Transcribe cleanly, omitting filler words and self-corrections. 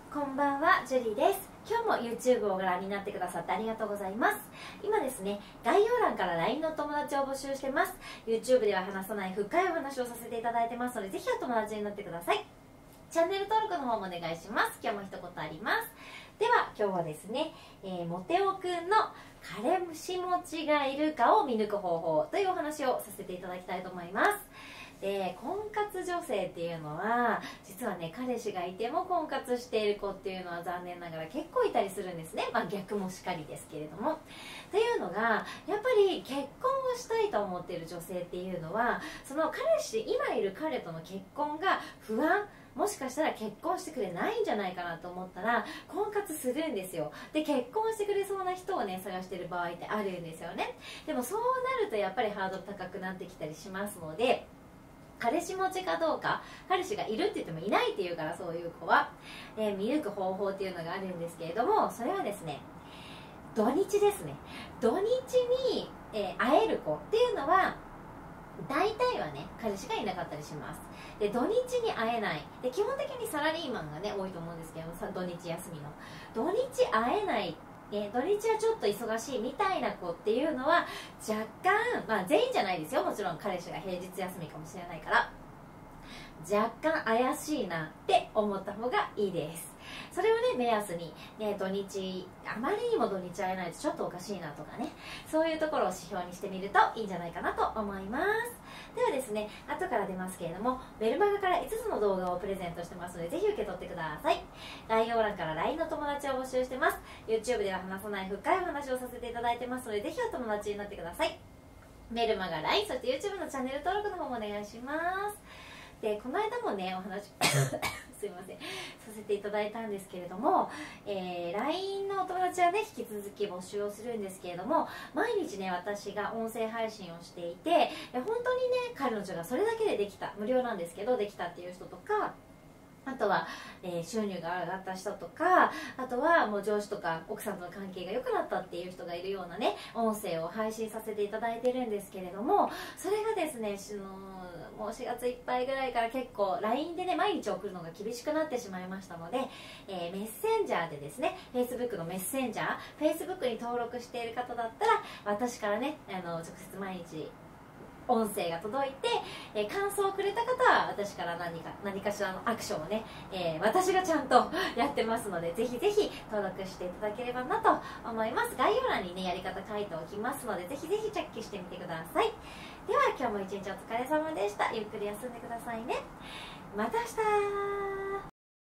こんばんは、ジュリーです。今日も YouTube をご覧になってくださってありがとうございます。今ですね、概要欄から LINE のお友達を募集してます。YouTube では話さない深いお話をさせていただいてますので、ぜひお友達になってください。チャンネル登録の方もお願いします。今日も一言あります。では、今日はですね、モテオくんの彼氏持ちがいるかを見抜く方法というお話をさせていただきたいと思います。で、婚活女性っていうのは実はね、彼氏がいても婚活している子っていうのは残念ながら結構いたりするんですね。まあ逆もしかりですけれども。っていうのがやっぱり結婚をしたいと思っている女性っていうのは、その今いる彼との結婚が不安、もしかしたら結婚してくれないんじゃないかなと思ったら婚活するんですよ。で、結婚してくれそうな人をね探してる場合ってあるんですよね。でもそうなるとやっぱりハードル高くなってきたりしますので、彼氏持ちかどうか、彼氏がいるって言ってもいないっていうから、そういう子は、見抜く方法っていうのがあるんですけれども、それはですね、土日ですね。土日に、会える子っていうのは大体はね、彼氏がいなかったりします。で、土日に会えない。で、基本的にサラリーマンがね多いと思うんですけど、土日休みの土日会えない、土日はちょっと忙しいみたいな子っていうのは若干、まあ全員じゃないですよ、もちろん彼氏が平日休みかもしれないから若干怪しいなって思った方がいいです。それをね目安に、ね、土日あまりにも土日会えないとちょっとおかしいなとかね、そういうところを指標にしてみるといいんじゃないかなと思います。ではですね、後から出ますけれども、メルマガから5つの動画をプレゼントしてますので、ぜひ受け取ってください。概要欄から LINE の友達を募集してます。 YouTube では話さない深いお話をさせていただいてますので、ぜひお友達になってください。メルマガ、LINE、そして YouTube のチャンネル登録の方もお願いします。で、この間もねお話すいません、させていただいたんですけれども、LINE のお友達はね引き続き募集をするんですけれども、毎日ね私が音声配信をしていて、本当にね彼女がそれだけでできた、無料なんですけどできたっていう人とか、あとは、収入が上がった人とか、あとはもう上司とか奥さんとの関係が良くなったっていう人がいるようなね音声を配信させていただいてるんですけれども、それがですねもう4月いっぱいぐらいから結構 LINE でね毎日送るのが厳しくなってしまいましたので、メッセンジャーでですね Facebook のメッセンジャー Facebook に登録している方だったら、私からね直接毎日音声が届いて、感想をくれた方は私から何かしらのアクションをね、私がちゃんとやってますので、ぜひぜひ登録していただければなと思います。概要欄にねやり方書いておきますので、ぜひぜひチェックしてみてください。では今日も一日お疲れ様でした。ゆっくり休んでくださいね。また明日。